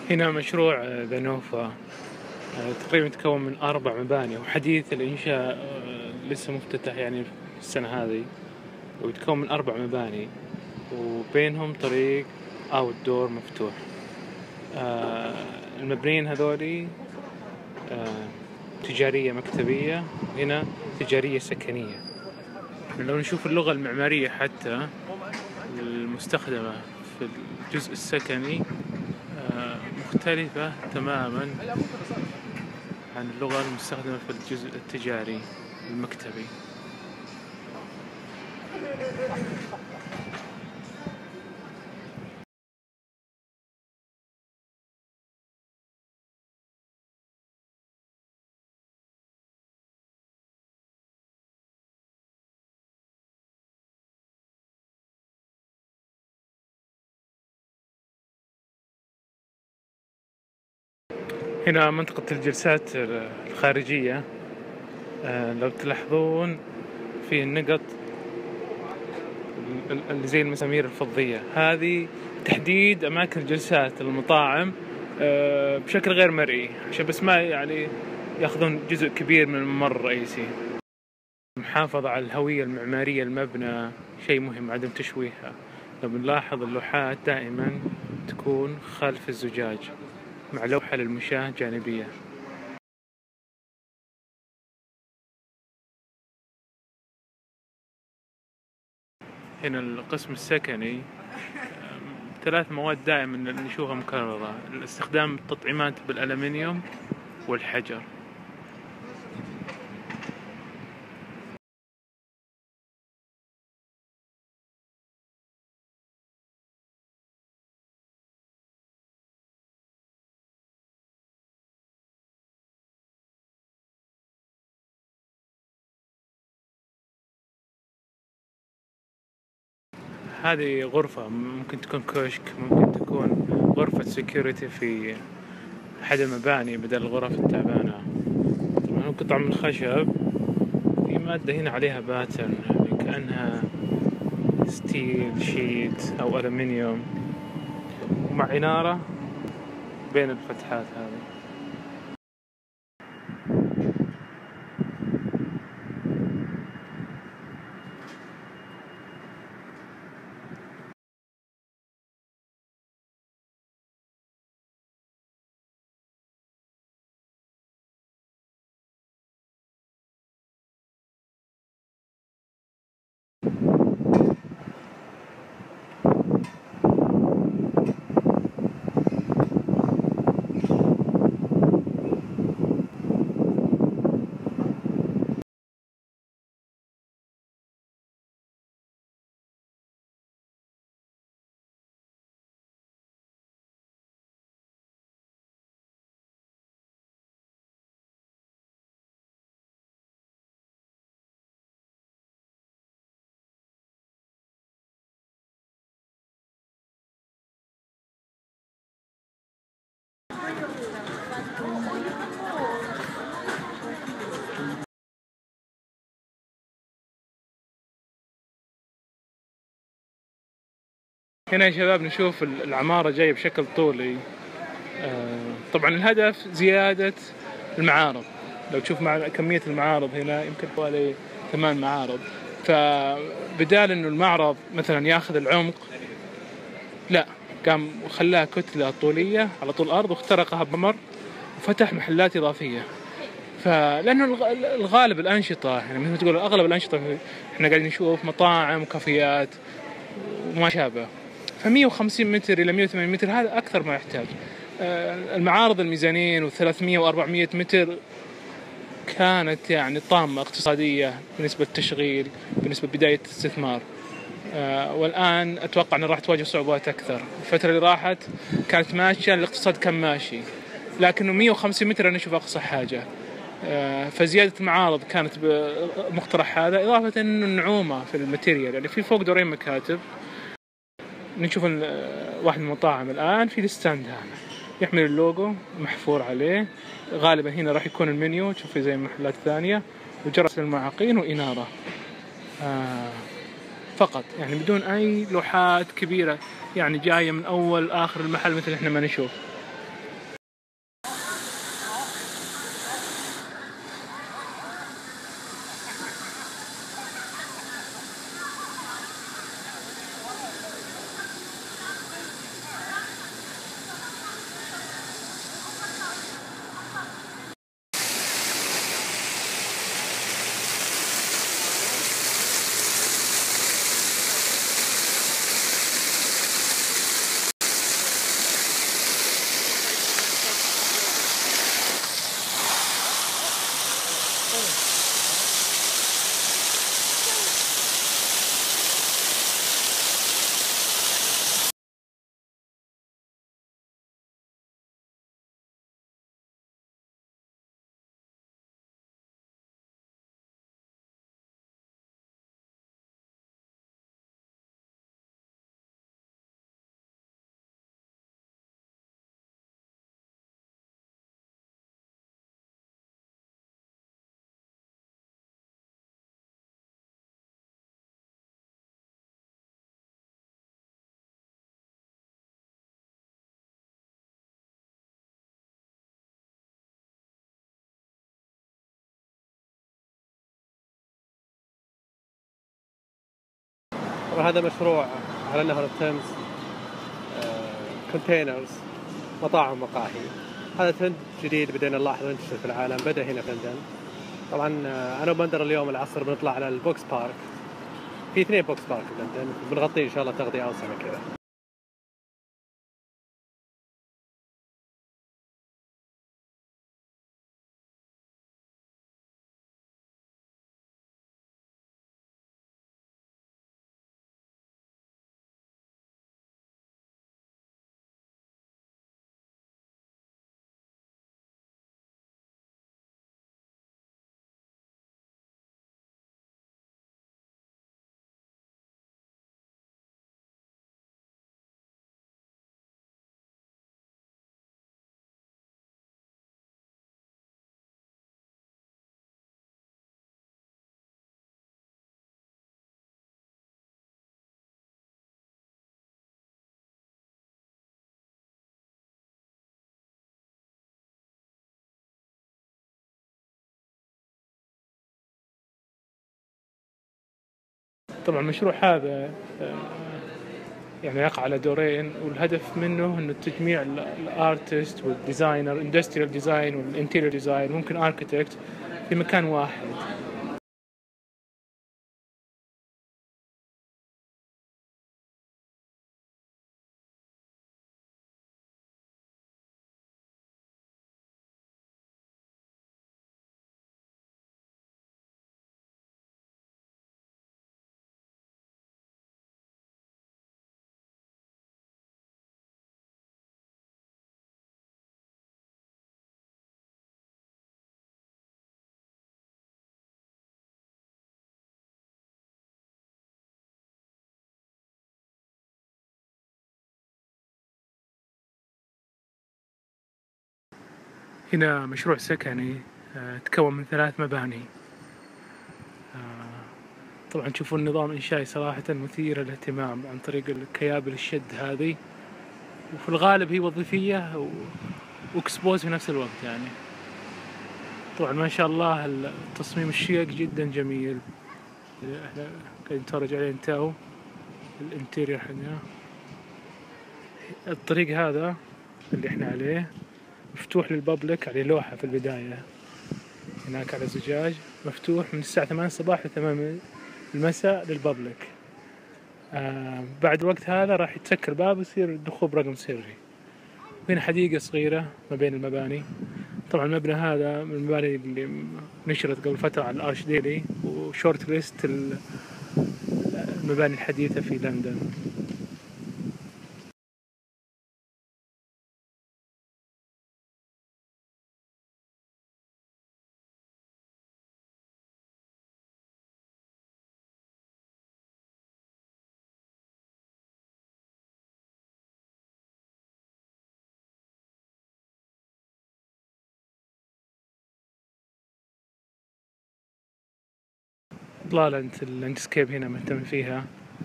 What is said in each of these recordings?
هنا مشروع ذا نوفا، تقريبا يتكون من 4 مباني وحديث الإنشاء، لسه مفتتح يعني في السنة هذه، ويتكون من 4 مباني وبينهم طريق أوت دور مفتوح. المبنيين هذولي تجارية مكتبية، هنا تجارية سكنية. لو نشوف اللغة المعمارية حتى المستخدمة في الجزء السكني مختلفة تماما عن اللغة المستخدمة في الجزء التجاري المكتبي. هنا منطقة الجلسات الخارجية، لو تلاحظون في النقط اللي زي المسامير الفضية، هذه تحديد أماكن الجلسات المطاعم بشكل غير مرئي، عشان بس ما يعني يأخذون جزء كبير من الممر الرئيسي. المحافظة على الهوية المعمارية المبنى شيء مهم، عدم تشويهها. لو بنلاحظ اللوحات دائما تكون خلف الزجاج مع لوحة للمشاة جانبية. هنا القسم السكني، 3 مواد دائما نشوفها مكررة: استخدام التطعيمات بالألمنيوم والحجر. هذه غرفة، ممكن تكون كشك، ممكن تكون غرفة سيكوريتي في أحد المباني بدل الغرف التعبانة. طبعا قطعة من الخشب، في مادة هنا عليها باترن يعني كأنها ستيل شيت أو ألمنيوم، ومع إنارة بين الفتحات هذه. هنا يا شباب نشوف العمارة جاية بشكل طولي. طبعا الهدف زيادة المعارض. لو تشوف مع كمية المعارض هنا يمكن حوالي 8 معارض، فبدال انه المعرض مثلا ياخذ العمق، لا، قام خلاها كتلة طولية على طول الأرض واخترقها بمر وفتح محلات إضافية. فلأنه الغالب الأنشطة يعني مثل ما تقول أغلب الأنشطة إحنا قاعدين نشوف مطاعم وكافيات وما شابه، ف150 متر إلى 180 متر هذا أكثر ما يحتاج. المعارض الميزانين و300 و400 متر كانت يعني طامة اقتصادية بالنسبة للتشغيل، بالنسبة لبداية الاستثمار. والآن أتوقع أن راح تواجه صعوبات أكثر. الفترة اللي راحت كانت ماشية، الاقتصاد كان ماشي، لكنه 150 متر أنا أشوف أقصى حاجة. فزيادة المعارض كانت بمقترح هذا، إضافة أنه النعومة في الماتيريال، يعني في فوق دورين مكاتب. نشوف واحد من المطاعم الآن في الستاند هنا يحمل اللوجو محفور عليه، غالبا هنا راح يكون المنيو، تشوفي زي المحلات الثانية، وجرس للمعاقين وإنارة فقط، يعني بدون أي لوحات كبيرة يعني جاية من أول آخر المحل مثل إحنا ما نشوف. طبعا هذا مشروع على نهر التمز، كونتينرز، مطاعم مقاهي. هذا ترند جديد بدينا نلاحظه ينتشر في العالم، بدأ هنا في لندن. طبعا أنا وبندر اليوم العصر بنطلع على البوكس بارك. في 2 بوكس بارك في لندن، بنغطيه إن شاء الله تغطية أوسع من كذا. طبعا المشروع هذا يعني يقع على دورين، والهدف منه انه تجميع الارتست والديزاينر، اندستريال ديزاين والانتيريور ديزاين، ممكن اركتكت في مكان واحد. هنا مشروع سكني تكون من 3 مباني. طبعا تشوفون نظام إنشائي صراحة مثير للاهتمام عن طريق الكيابل الشد هذه، وفي الغالب هي وظيفية واكسبوز في نفس الوقت يعني. طبعا ما شاء الله التصميم الشيك جدا جميل، احنا قاعدين نتفرج عليه انتو الانتيريور حقنا. الطريق هذا اللي احنا عليه مفتوح للبابليك، عليه لوحة في البداية هناك على زجاج، مفتوح من الساعة 8 الصباح ل 8 المساء للبابليك. بعد الوقت هذا راح يتسكر الباب ويصير الدخول برقم سري. وهنا حديقة صغيرة ما بين المباني. طبعا المبنى هذا من المباني اللي نشرت قبل فترة على الارش ديلي وشورت ليست المباني الحديثة في لندن. إطلالة اللاندسكيب هنا مهتم فيها،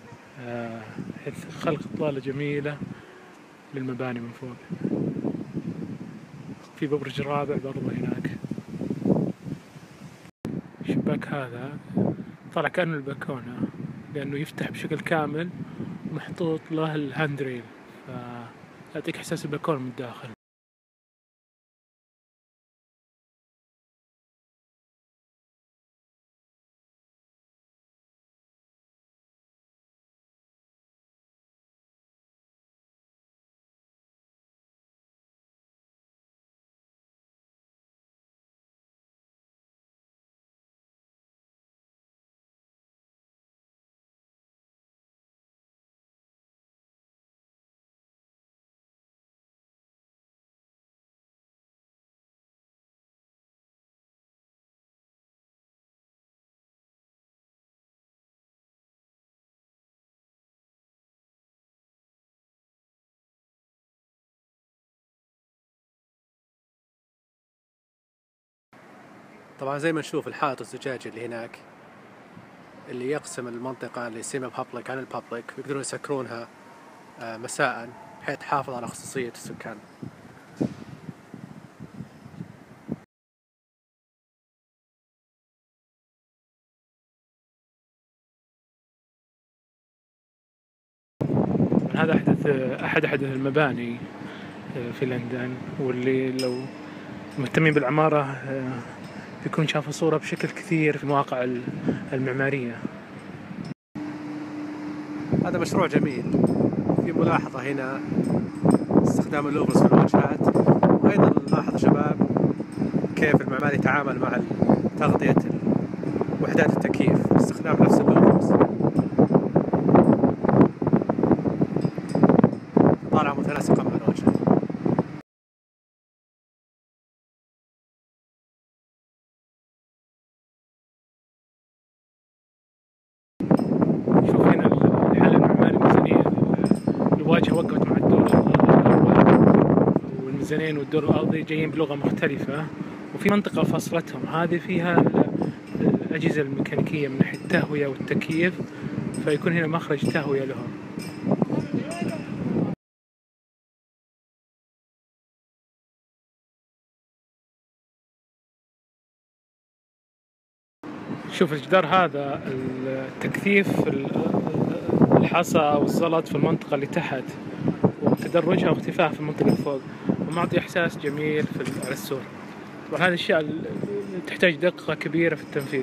خلق إطلالة جميلة للمباني من فوق. في برج رابع برضه هناك. الشباك هذا طلع كأنه البلكونة لأنه يفتح بشكل كامل ومحطوط له الهاندريل، فيعطيك إحساس البلكونة من الداخل. طبعا زي ما نشوف الحائط الزجاجي اللي هناك اللي يقسم المنطقة اللي سيمي بابليك عن البابليك، ويقدرون يسكرونها مساء بحيث تحافظ على خصوصية السكان. هذا أحد المباني في لندن، واللي لو مهتمين بالعمارة بيكون شافوا صورة بشكل كثير في المواقع المعمارية. هذا مشروع جميل. في ملاحظة هنا استخدام اللوفرز في الواجهات، وأيضا نلاحظ شباب كيف المعماري يتعامل مع تغطية وحدات التكييف باستخدام نفس اللوفرز، طالعة متناسقة مع الواجهة. شوف هنا الحل المعماري الميزانية، الواجهة وقفت مع الدور الأول، والميزانين والدور الأرضي جايين بلغة مختلفة، وفي منطقة فصلتهم، هذه فيها الأجهزة الميكانيكية من ناحية التهوية والتكييف، فيكون هنا مخرج تهوية لهم. شوف الجدار هذا التكثيف الحصى والزلط في المنطقة اللي تحت، وتدرجها واختفاءها في المنطقة اللي فوق، ومعطي إحساس جميل على السور. وهذه الأشياء تحتاج دقة كبيرة في التنفيذ.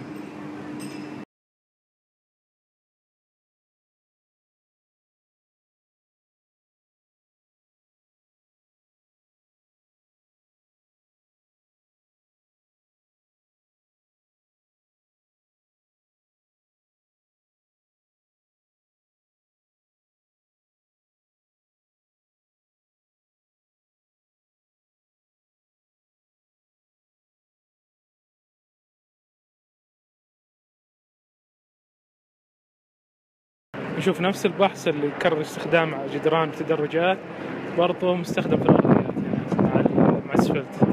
نشوف نفس البحث اللي كرر استخدامه على جدران التدرجات برضه مستخدم في الأرضيات مع الأسفلت.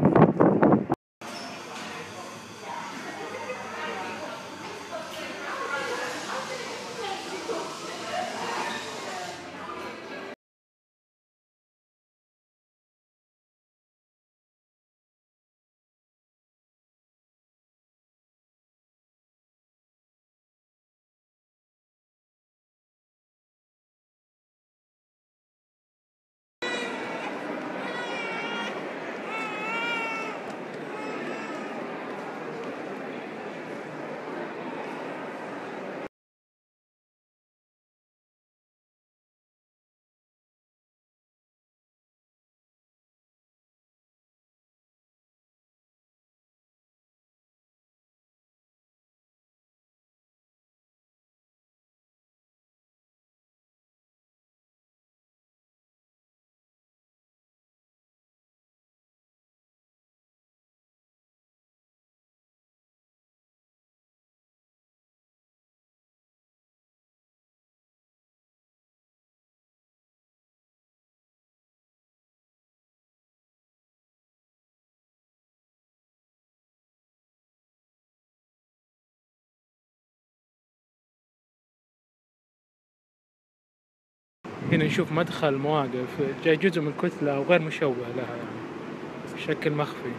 هنا نشوف مدخل مواقف جاي جزء من كتلة وغير مشوه لها، يعني بشكل مخفي.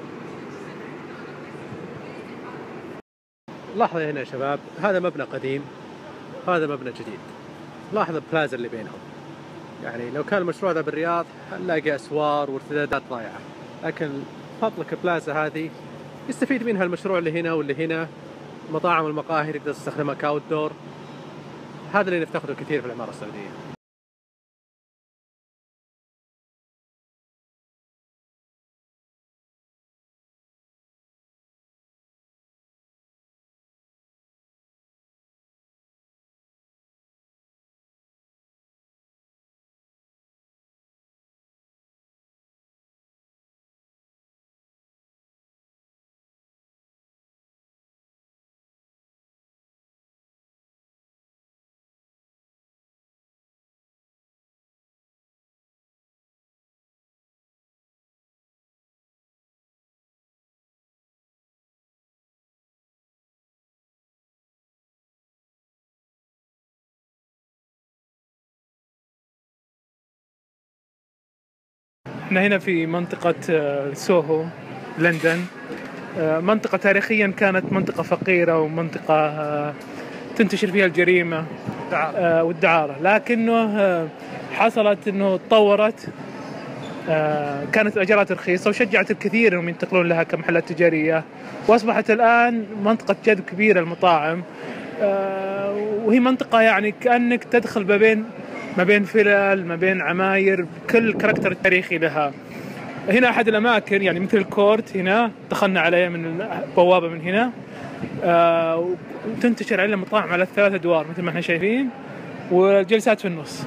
لاحظوا هنا يا شباب، هذا مبنى قديم، هذا مبنى جديد. لاحظ البلازا اللي بينهم، يعني لو كان المشروع ذا بالرياض هنلاقي أسوار وارتدادات ضايعة، لكن فضلك البلازا هذه يستفيد منها المشروع اللي هنا واللي هنا، المطاعم والمقاهي تقدر تستخدمها كاوت دور. هذا اللي نفتقده كثير في العمارة السعودية. احنا هنا في منطقة سوهو لندن، منطقة تاريخيا كانت منطقة فقيرة ومنطقة تنتشر فيها الجريمة والدعارة، لكنه حصلت انه تطورت، كانت الاجارات رخيصه وشجعت الكثير انهم ينتقلون لها كمحلات تجاريه، واصبحت الان منطقه جذب كبيره للمطاعم، وهي منطقه يعني كانك تدخل ما بين فلل، ما بين عماير، كل كاركتر التاريخي لها. هنا احد الاماكن يعني مثل الكورت، هنا دخلنا عليه من البوابه من هنا، وتنتشر عليه المطاعم على 3 أدوار مثل ما احنا شايفين، والجلسات في النص.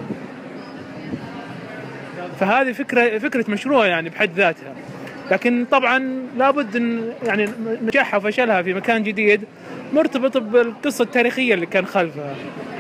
فهذه فكرة مشروع يعني بحد ذاتها، لكن طبعا لابد ان يعني نجاحها وفشلها في مكان جديد مرتبط بالقصة التاريخية اللي كان خلفها.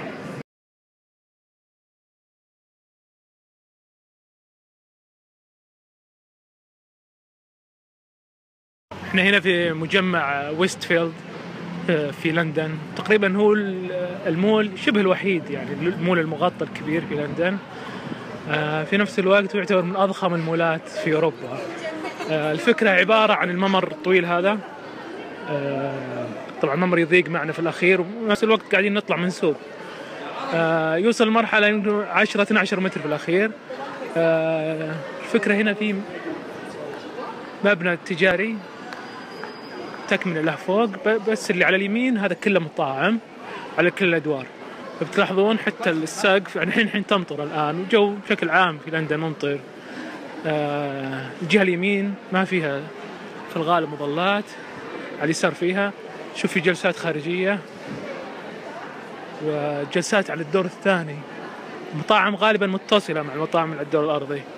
احنا هنا في مجمع ويستفيلد في لندن، تقريبا هو المول شبه الوحيد، يعني المول المغطى الكبير في لندن. في نفس الوقت يعتبر من أضخم المولات في أوروبا. الفكرة عبارة عن الممر الطويل هذا، طبعا الممر يضيق معنا في الأخير، ونفس الوقت قاعدين نطلع منسوب، يوصل مرحلة إنه 10-12 متر في الأخير. الفكرة هنا في مبنى تجاري تكمل له فوق، بس اللي على اليمين هذا كله مطاعم على كل الأدوار. بتلاحظون حتى السقف يعني الحين تمطر الآن، والجو بشكل عام في لندن ممطر. الجهة اليمين ما فيها في الغالب مظلات، على اليسار فيها. شوف في جلسات خارجية وجلسات على الدور الثاني، مطاعم غالبا متصلة مع المطاعم على الدور الأرضي.